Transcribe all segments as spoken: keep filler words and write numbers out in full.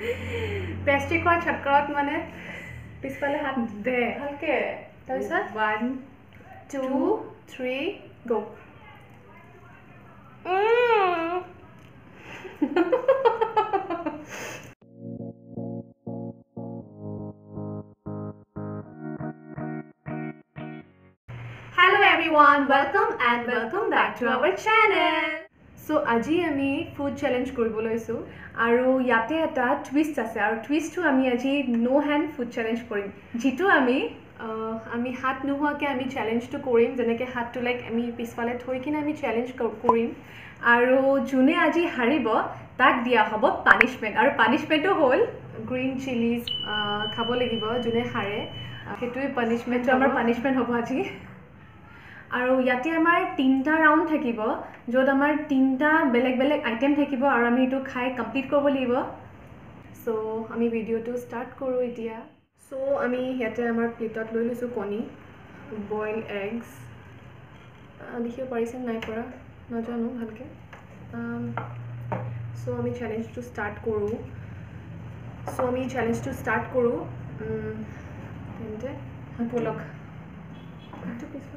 প্লাষ্টিকৰ চক্ৰত মানে পিছফালে হাত দে ভালকে তাৰপিছত one two three go Hello everyone, welcome and welcome back to our channel. So আজি আমি ফুড চ্যালেঞ্জ কৰিব লৈছো আৰু ইয়াতে এটা টুইষ্ট আছে আৰু টুইষ্টটো আমি আজি নো হ্যান্ড ফুড চ্যালেঞ্জ কৰিম যেটো আমি আমি হাত নোহোৱাকে আমি চ্যালেঞ্জটো কৰিম যেনেকৈ হাতটো লাইক আমি পিছফালে থৈ কিনে আমি চ্যালেঞ্জ কৰিম আৰু যোনে আজি হাৰিব তাক দিয়া হ'ব পানিশমেন্ট আৰু পানিশমেন্টটো হ'ল গ্ৰীন চিলিজ খাব লাগিব যোনে হাৰে সেইটোৱে পানিশমেন্ট আমাৰ পানিশমেন্ট হ'ব আজি আৰু ইয়াতে আমাৰ তিনটা ৰাউন্ড থাকিব যত আমাৰ তিনটা বেলেগ বেলেগ আইটেম থাকিব আৰু আমি এটো খাই কমপ্লিট কৰিব লাগিব সো আমি ভিডিওটো স্টাৰ্ট কৰো এতিয়া সো আমি ইয়াতে আমাৰ প্লেটত লৈ লৈছো কণী বইল এগস দেখিব পাৰিছে নাই পৰা নাজানো ভালকে সো আমি চ্যালেঞ্জটো স্টাৰ্ট কৰো সো আমি চ্যালেঞ্জটো স্টাৰ্ট কৰো তেন্তে বলক একটু পিছফালে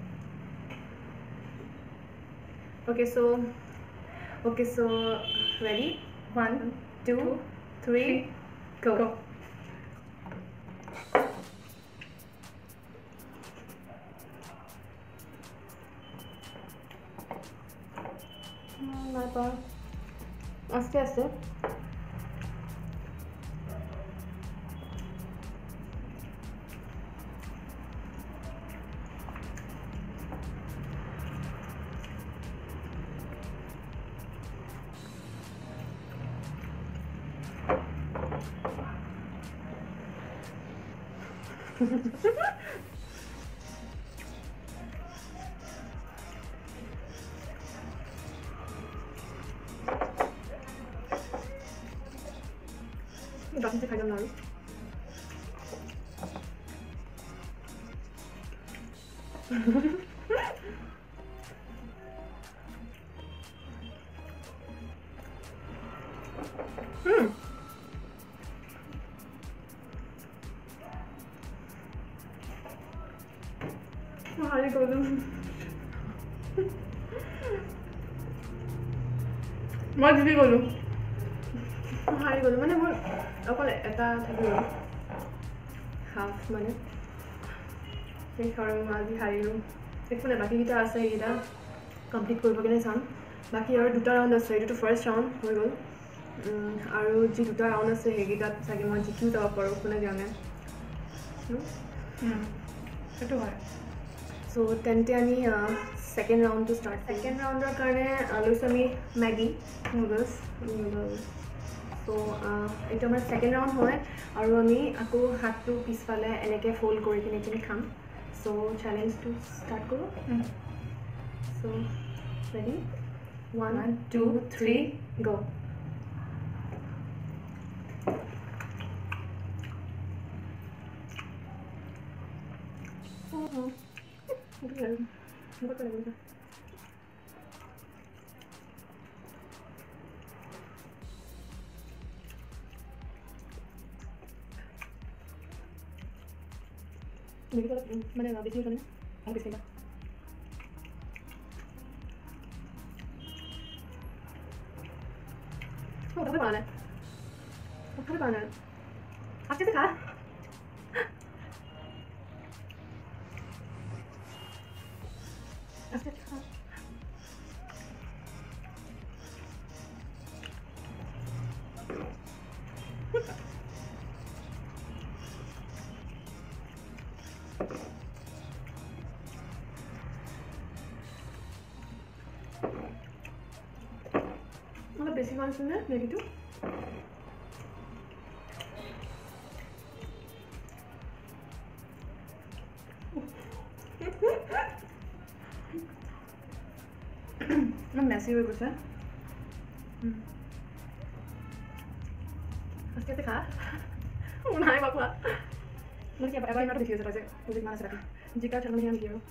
Okay, so okay, so ready? One, two, three, go. go. My God. Aste aste. Doesn't take I don't know. Hmm. Harry golden. What did we go do? Harry golden. Mane more. Okole eta thaki lo. Half mane. Ei karon mazi Harry lo. Ekone baki kita ase eta complete koribo kene cham. Baki aru duta round ase etu first round hoi gol. Aru ji duta round ase hegita sage moi jikiu ta paru kone jane. Hmm. Etu hoy. So tente ami second round to start second round er karone loisu ami Maggi noodles noodles so eto amar second round hoy aru ami ako hat to pisfale eneke fold kori kine kine kham so challenge to start koro so ready one two three go oh Okay. What are you? Maybe what mana na video kan? Ang bisa ba? Oh, dapat mana? Oh, dapat mana? Asyik tak? Mana basic ones na gitu. Nó messy হৈ গৈছে Hasta te khá Una hai bakla Nó kia bài nó diffuse rồi Tôi định mang sẽ Chỉ cả chẳng mình hiểu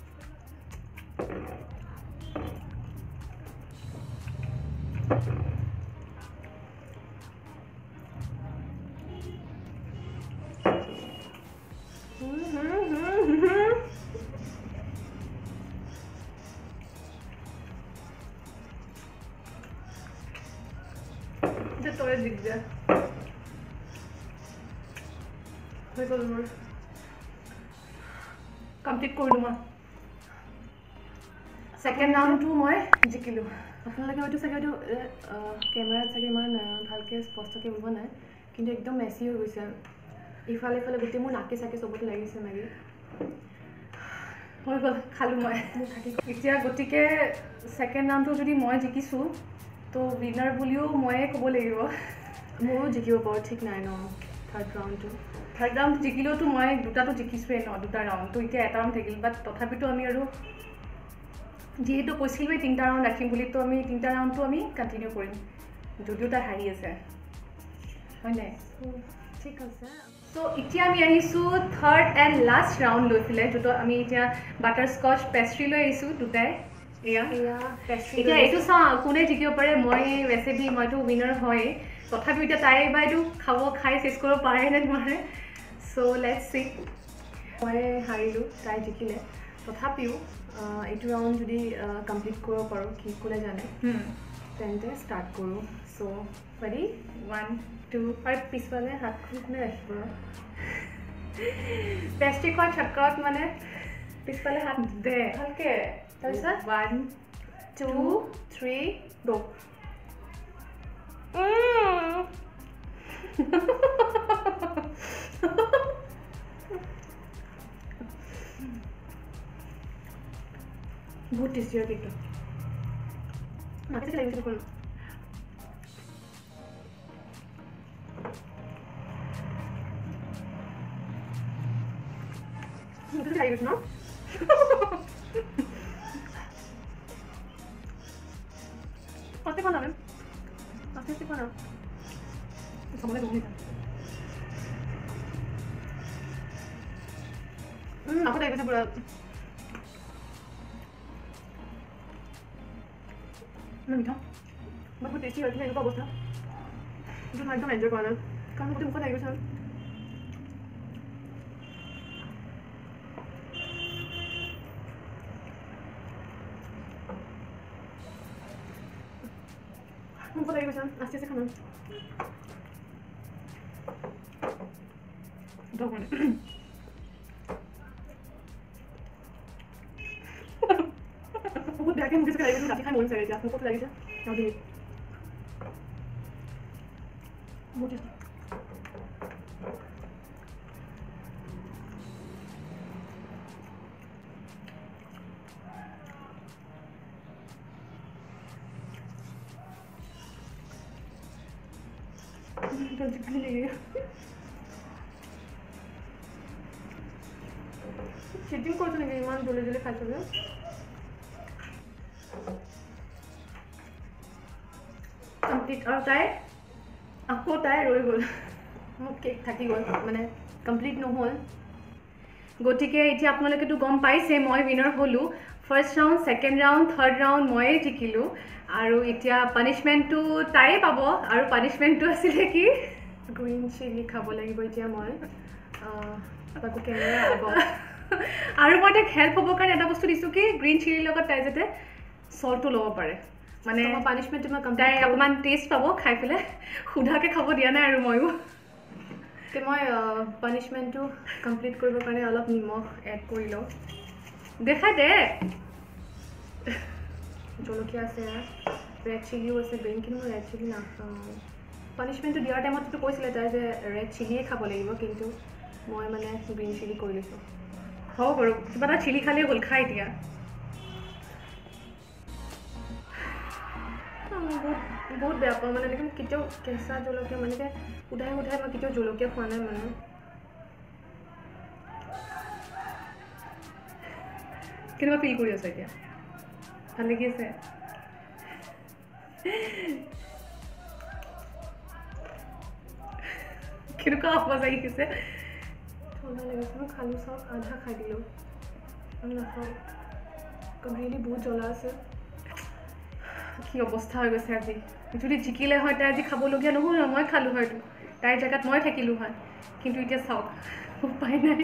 হ'বলৈ দিগদাৰ হৈ গ'ল মোৰ complete কৰিলোঁ মই second ৰাউণ্ডটো মই জিকিলোঁ আপোনালোকে হয়তো চাগে হয়তো কেমেৰাত চাগে ইমান ভালকৈ স্পষ্টকৈ ওলোৱা নাই কিন্তু একদম মেচি হৈ গৈছে ইফালে ইফালে গোটেই মোৰ নাকে চাকে চবতে লাগিছে মেগী হৈ গ'ল খালোঁ মই এতিয়া গতিকে ছেকেণ্ড ৰাউণ্ডটো যদি মই জিকিছোঁ তো উইনাৰ বুলিও ময়ে ক'ব লাগিব ময়ো জিকিব পাৰোঁ ঠিক নাই ন থাৰ্ড ৰাউণ্ডটো থাৰ্ড ৰাউণ্ড জিকিলেওতো মই দুটাটো জিকিছোৱেই ন দুটা ৰাউণ্ড তো এতিয়া এটা ৰাউণ্ড থাকিল বাট তথাপিতো আমি আৰু যিহেতু কৈছিলোঁৱেই তিনিটা ৰাউণ্ড ৰাখিম বুলি তো আমি তিনিটা ৰাউণ্ডটো আমি কণ্টিনিউ কৰিম যদিও তাই হাৰি আছে হয় নাই ঠিক আছে চ' এতিয়া আমি আহিছোঁ থাৰ্ড এণ্ড লাষ্ট ৰাউণ্ড লৈ পেলাই যোনটো আমি এতিয়া বাটাৰ স্কচ পেষ্ট্ৰি লৈ আহিছোঁ দুটাই এয়া এয়া পেষ্ট্ৰি এতিয়া এইটো চাওঁ কোনে জিকিব পাৰে মই ৰেচিপি মইতো উইনাৰ হয় তথাপিও এতিয়া তাই বা এইটো খাব খাই চেছ কৰিব পাৰে নে নোৱাৰে চ' লেটছ চি মই হাৰিলোঁ তাই জিকিলে তথাপিও এইটো ৰাউণ্ড যদি কমপ্লিট কৰিব পাৰোঁ কি কোনে জানে তেন্তে ষ্টাৰ্ট কৰোঁ চ' পাৰি ওৱান টু আৰু পিছফালে হাতখন কোনে ৰাখিব পেষ্ট্ৰি খোৱা চক্ৰত মানে পিছফালে হাত দে ভালকৈ তাৰপিছত ওৱান টু থ্ৰী গো বহুত টেষ্টি হয় কেকটো মাকে চাগে লাগিছে দেখোন মোৰটো লাগি গৈছে ন আস্তে কোৱা নামে আস্তে আস্তে কোৱা নাম খাবলৈ বহুত আকৌ লাগি গৈছে পুৰা মিঠা বহুত টেষ্টি হৈছিলে এনেকুৱা অৱস্থা কিন্তু মই একদম এনজয় কৰা নাই কাৰণ গোটেই মুখত লাগি গৈছে মুখত লাগি গৈছে আস্তে আস্তে খানা বহুত বেয়াকৈ মুখে চাগে লাগি গৈছে ৰাতি খাই মন চাগে এতিয়া মুখত লাগিছে আৰু ডিঙিত বহুত টেষ্টি জিকালি লাগে চিটিং কৰিছোঁ নেকি ইমান জলদি জলদি খাইছোঁ যে কমপ্লিট আৰু তাই আকৌ তাই ৰৈ গ'ল মোক কেক থাকি গ'ল মানে কমপ্লিট নহ'ল গতিকে এতিয়া আপোনালোকেতো গম পাইছে মই উইনাৰ হ'লোঁ first round second round third round ময়ে জিকিলোঁ আৰু এতিয়া পানিছমেণ্টটো তাই পাব আৰু পানিছমেণ্টটো আছিলে কি গ্ৰীণ চিলি খাব লাগিব এতিয়া মই তাকো কেমেৰা আগত আৰু মই তাইক হেল্প হ'বৰ কাৰণে এটা বস্তু দিছোঁ কি গ্ৰীণ চিলিৰ লগত তাই যাতে চল্টটো ল'ব পাৰে মানে পানিছমেণ্টটো মই তাই অকণমান টেষ্ট পাব খাই পেলাই সুধাকৈ খাব দিয়া নাই আৰু ময়ো তে মই পানিছমেণ্টটো কমপ্লিট কৰিবৰ কাৰণে অলপ নিমখ এড কৰি লওঁ দেখা দে জলকীয়া আছে ৰেড চিলিও আছে গ্ৰীণ কিন্তু মই ৰেড চিলি নাখাওঁ পানিছমেণ্টটো দিয়াৰ টাইমততো কৈছিলে তাই যে ৰেড চিলিয়ে খাব লাগিব কিন্তু মই মানে গ্ৰীণ চিলি কৰি লৈছোঁ হ'ব বাৰু কিবা এটা চিলি খালেই হ'ল খাই এতিয়া বহুত বহুত বেয়া পাওঁ মানে এনেকৈ কেতিয়াও কেঁচা জলকীয়া মানে উধাই উধাই মই কেতিয়াও জলকীয়া খোৱা নাই মানে কেনেকুৱা ফিল কৰি আছোঁ এতিয়া ভাল লাগি আছে কেনেকুৱা আৱাজ আহি গৈছে ঠাণ্ডা লাগিছে মই খালোঁ চাওক আধা খাই দিলোঁ নাখাওঁ ৰিয়েলি বহুত জ্বলা আছে কি অৱস্থা হৈ গৈছে আজি যদি জিকিলে হয় তাই আজি খাবলগীয়া নহ'ল ন মই খালোঁ হয়তো তাইৰ জেগাত মই থাকিলোঁ হয় কিন্তু এতিয়া চাওক উপায় নাই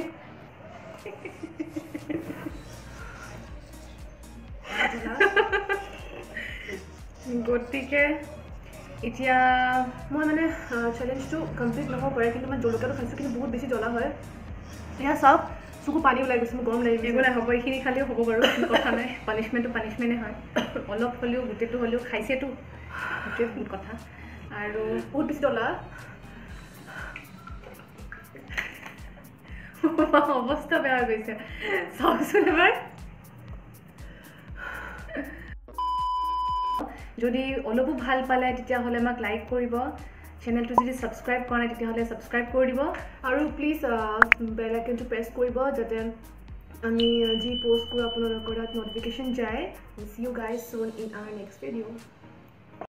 গতিকে এতিয়া মই মানে চেলেঞ্জটো কমপ্লিট নহ'ব পাৰে কিন্তু মই জলকীয়াটো খাইছোঁ কিন্তু বহুত বেছি জ্বলা হয় এয়া চাওক চকু পানী ওলাই গৈছে মোৰ গৰম লাগি একো নাই হ'ব এইখিনি খালেও হ'ব বাৰু কথা নাই পানিছমেণ্টটো পানিছমেণ্টেই হয় অলপ হ'লেও গোটেইটো হ'লেও খাইছেতো সেইটোৱে বহুত কথা আৰু বহুত বেছি জ্বলা অৱস্থা বেয়া হৈ গৈছে চাওকচোন এবাৰ যদি অলপো ভাল পালে তেতিয়াহ'লে আমাক লাইক কৰিব চেনেলটো যদি ছাবস্ক্ৰাইব কৰা নাই তেতিয়াহ'লে ছাবস্ক্ৰাইব কৰি দিব আৰু প্লিজ বেল আইকনটো প্ৰেছ কৰিব যাতে আমি যি প'ষ্ট কৰোঁ আপোনালোকৰ তাত ন'টিফিকেশ্যন যায় see you guys soon in our next video'